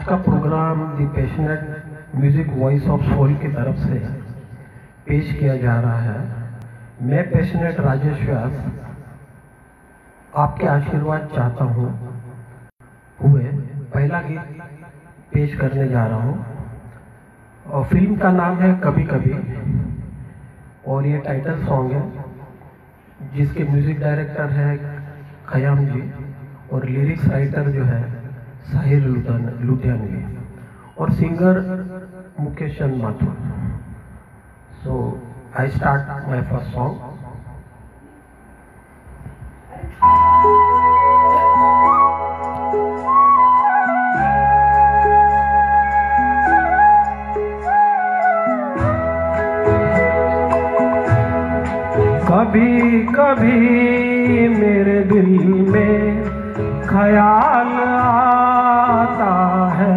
का programme the passionate music voice of soul की तरफ से पेश किया जा रहा है। मैं पैशनेट राजेश व्यास आपके आशीर्वाद चाहता हूँ हुए पहला गीत पेश करने जा रहा हूँ और फिल्म का नाम है कभी कभी और ये टाइटल सॉन्ग है जिसके म्यूजिक डायरेक्टर है खयाम जी और लिरिक्स राइटर जो है साहिर लुधियानवी और singer Mukesh Chand Mathur. So I start my first song. कभी कभी मेरे दिल में ख्याल आता है,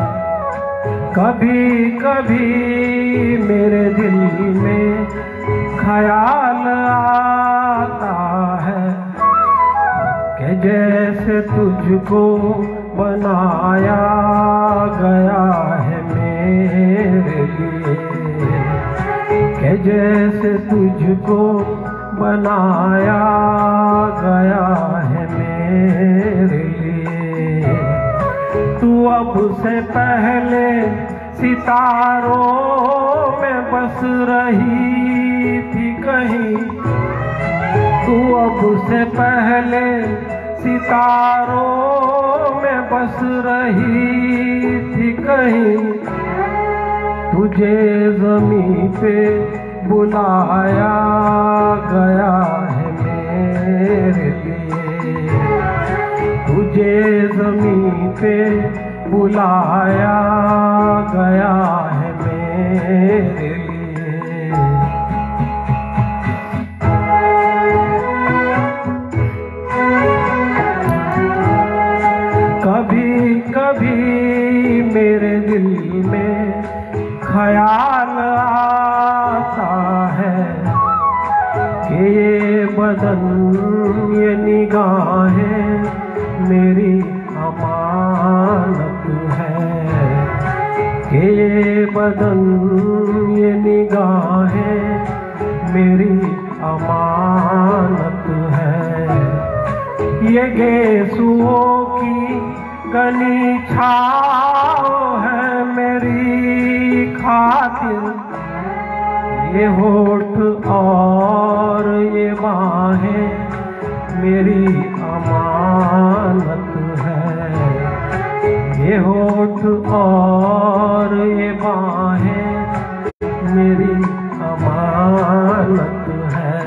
कभी कभी मेरे दिल में ख्याल आता है कि जैसे तुझको बनाया गया है मेरे लिए, कि जैसे तुझको बनाया गया है मेरे लिए। तू अब से पहले सितारों में बस रही थी कहीं, तू अब से पहले सितारों में बस रही थी कहीं। तुझे ज़मीं पे बुलाया गया है मेरे लिए, तुझे ज़मीं पे बुलाया गया है मेरे लिए। कभी कभी मेरे दिल में ख्याल आता है कि ये बदन ये निगाहें मेरी अमानत है, कि ये बदन ये निगाहें मेरी अमानत है। ये गेसुओं की गली छाँव है मेरी खातिर, ये होठ और ये बाहें मेरी अमानत है, ये होठ और ये बाहें मेरी अमानत है।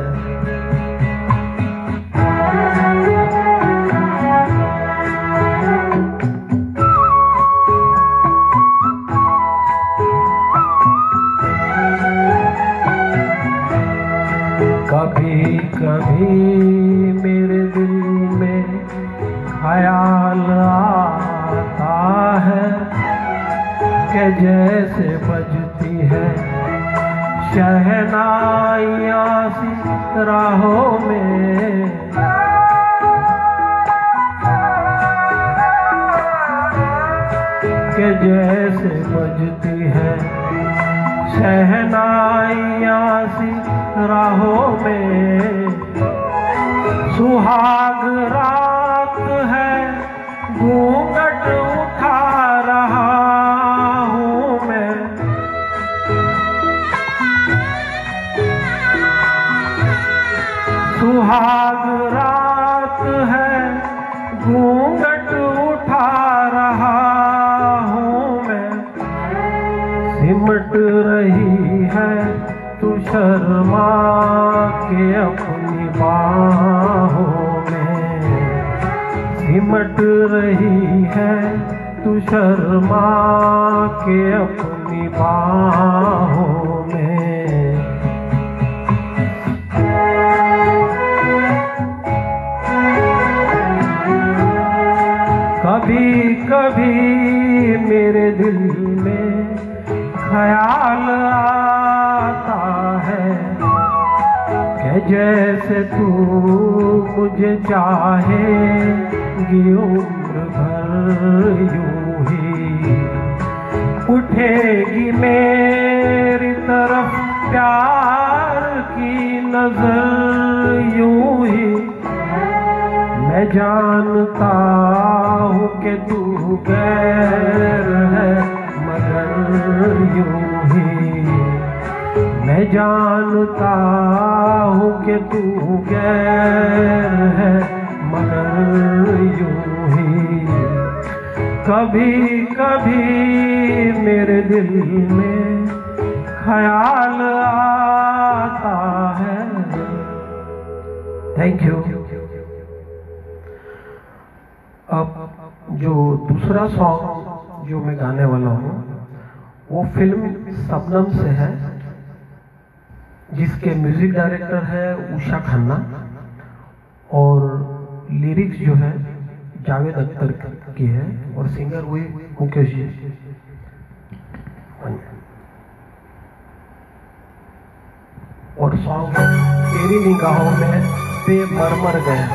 कभी कभी मेरे दिल में ख्याल आता है कि जैसे बजती है शहनाइयाँ सी राहों में, कि जैसे बजती है शहनाइयाँ सी राहों में। सुहाग रात है घूंघट उठा रहा हूँ मैं, सुहाग रात है घूंघट उठा रहा हूँ मैं। सिमट रही है तू शर्मा के अपनी बाहों में, सिमट रही है तू शर्मा के अपनी बाहों में। कभी कभी मेरे दिल में ख्याल आता है कि जैसे तू मुझे चाहेगी उम्र भर यूं ही, जानता हूँ कि तू गैर है मगर यूं ही, मैं जानता हूँ कि तू गैर है मगर यूं ही। कभी कभी मेरे दिल में ख्याल आता है। Thank you. अब जो दूसरा सॉन्ग जो मैं गाने वाला हूँ वो फिल्म शबनम से है, जिसके म्यूजिक डायरेक्टर है उषा खन्ना और लिरिक्स जो है जावेद अख्तर की है और सिंगर वही मुकेश जी। और सॉन्ग तेरी निगाहों में पे मर गया।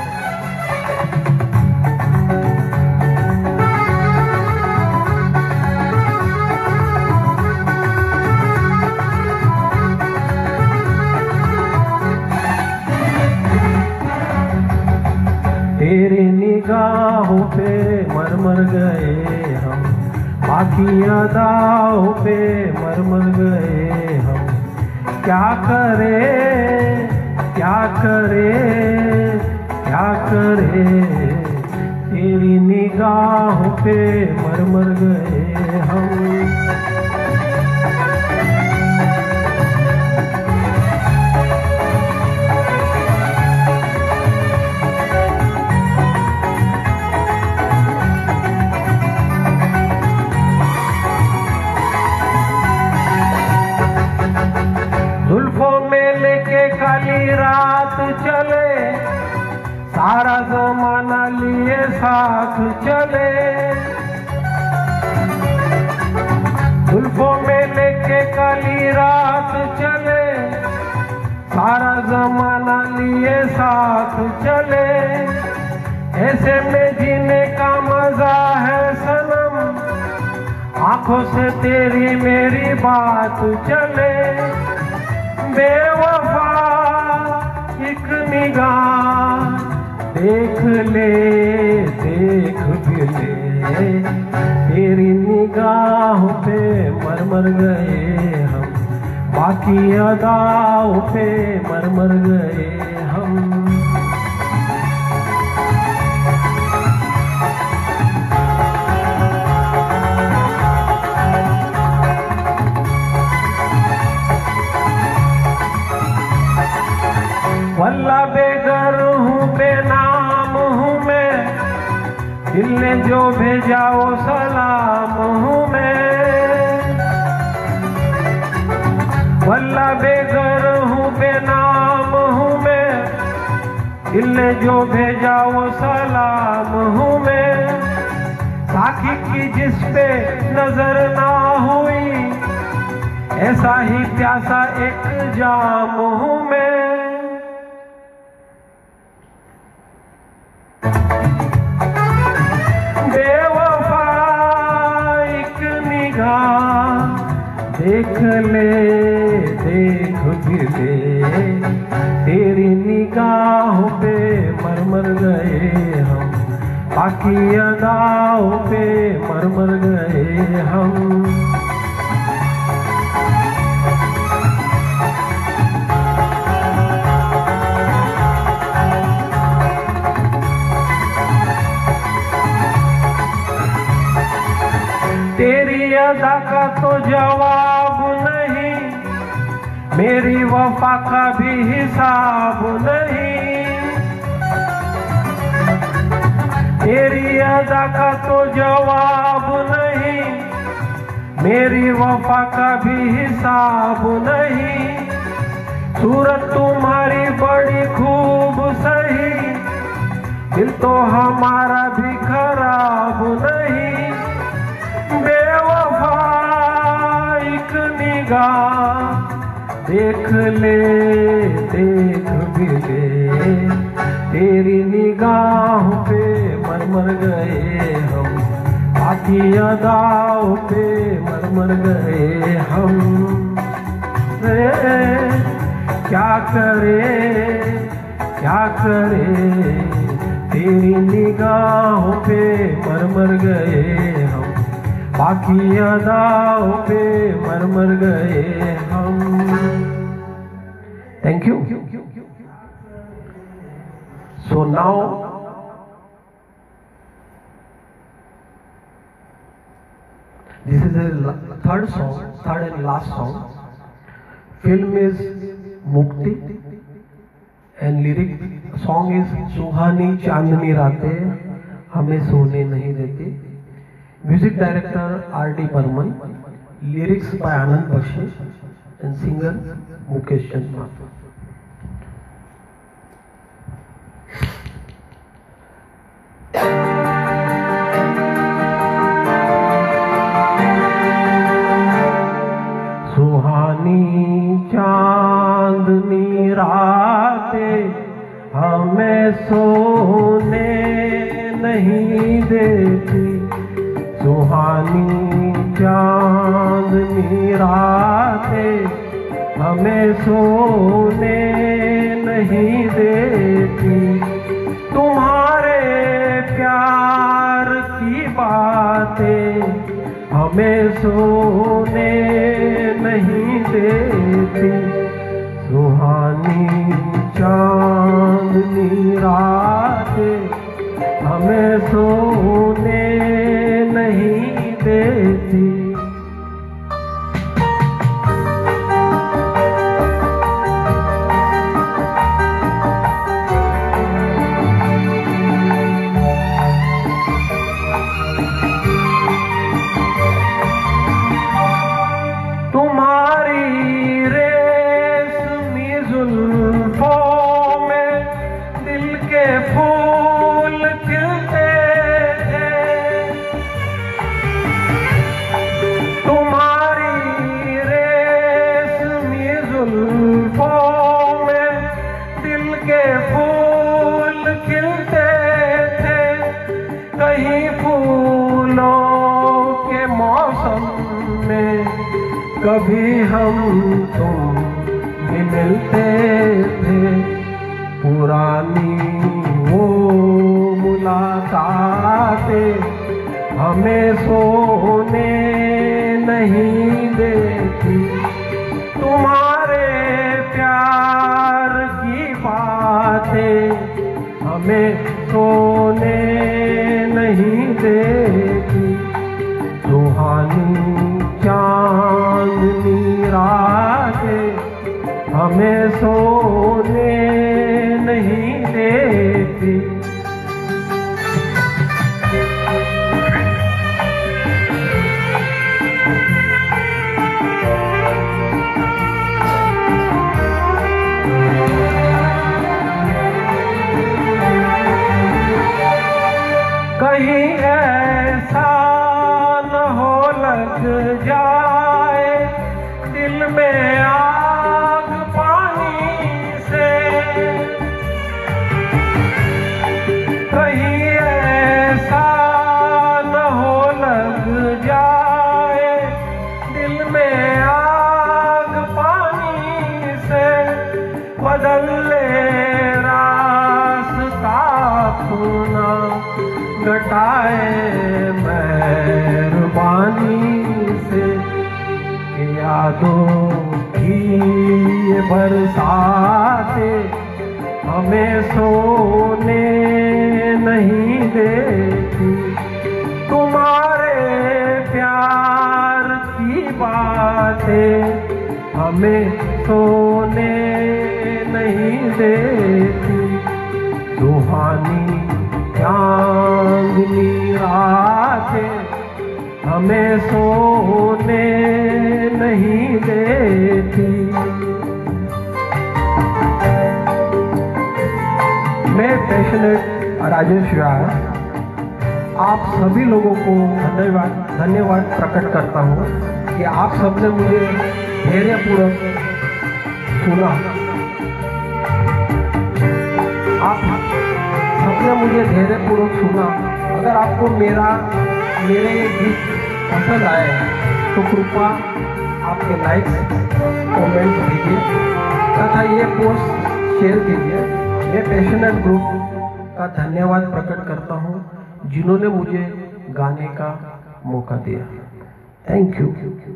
तेरी निगाहों पे मर गए हम, बाकी अदाओं पे मर गए हम। क्या करे क्या करे क्या करे, तेरी निगाहों पे मर गए हम। जुल्फों में लेके काली रात चले, सारा जमाना लिए साथ चले। जुल्फों में लेके काली रात चले, सारा जमाना लिए साथ चले। ऐसे में जीने का मजा है सनम, आंखों से तेरी मेरी बात चले। बेवफा एक निगाह देख ले, देख भी ले, तेरी निगाहों पे मर गए हम, बाकी अदाओं पे मर गए हम। वल्ला बेघर हूँ बेनाम हूँ मैं, दिल ने जो भेजा वो सलाम हूँ मैं। वल्ला बेघर हूँ बेनाम हूँ मैं, दिल ने जो भेजा वो सलाम हूँ मैं। साकी की जिस पे नजर ना हुई, ऐसा ही प्यासा एक जाम हूँ मैं। बेवफा एक निगाह देख ले, देख भी ले, तेरी निगाहों पे मर गए हम, बाकी अदाओं पे मर गए हम। तेरी अदा का तो जवाब नहीं, मेरी वफा का भी हिसाब नहीं। तेरी अदा का तो जवाब नहीं, मेरी वफा का भी हिसाब नहीं। सूरत तुम्हारी बड़ी खूब सही, दिल तो हमारा भी खराब नहीं। बेवफा एक निगाह देख ले, देख भी ले, तेरी निगाहों पे मर गए हम, बाकी अदाओं पे मर गए हम। क्या करे तेरी निगाहों पे मर मर गए हम, बाकी अदाओं पे मर मर गए हम। Thank you. So now this is the third and last song. Film is Mukti and lyric song is सुहानी चांदनी रातें हमें सोने नहीं देती. Music director R.D. Burman. Lyrics by Anand Bakshi and singer Mukesh Chandra. चांदनी रातें हमें सोने नहीं देती, सुहानी चांदनी रातें हमें सोने नहीं देती। तुम्हारे प्यार की बातें हमें सोने नहीं देती, सुहानी चांदनी रातें हमें सोने नहीं देती। कभी हम तुम भी मिलते थे, पुरानी वो मुलाकातें हमें सोने नहीं देती। तुम्हारे प्यार की बातें हमें सोने नहीं देती, सुहानी चांदनी रातें हमें सोने नहीं देती। कहीं ऐसा न हो लग जाए दिल में आग पानी से, कहीं ऐसा न हो लग जाए दिल में आग पानी से, बदल ले रास्ता अपना घटाए मेहरबानी से, यादों की ये बरसातें हमें सोने नहीं देती। तुम्हारे प्यार की बातें हमें सोने नहीं देती, सुहानी चांदनी रातें हमें सोने नहीं देती। मैं पैशनेट राजेश व्यास आप सभी लोगों को धन्यवाद प्रकट करता हूँ कि आप सबने मुझे धैर्यपूर्वक सुना। आप सबने मुझे धैर्यपूर्वक सुना। अगर आपको मेरे गीत पसंद आए तो कृपया आपके लाइक्स कमेंट्स दीजिए तथा ये पोस्ट शेयर कीजिए। ये पैशनेट ग्रुप का धन्यवाद प्रकट करता हूँ जिन्होंने मुझे गाने का मौका दिया। Thank you.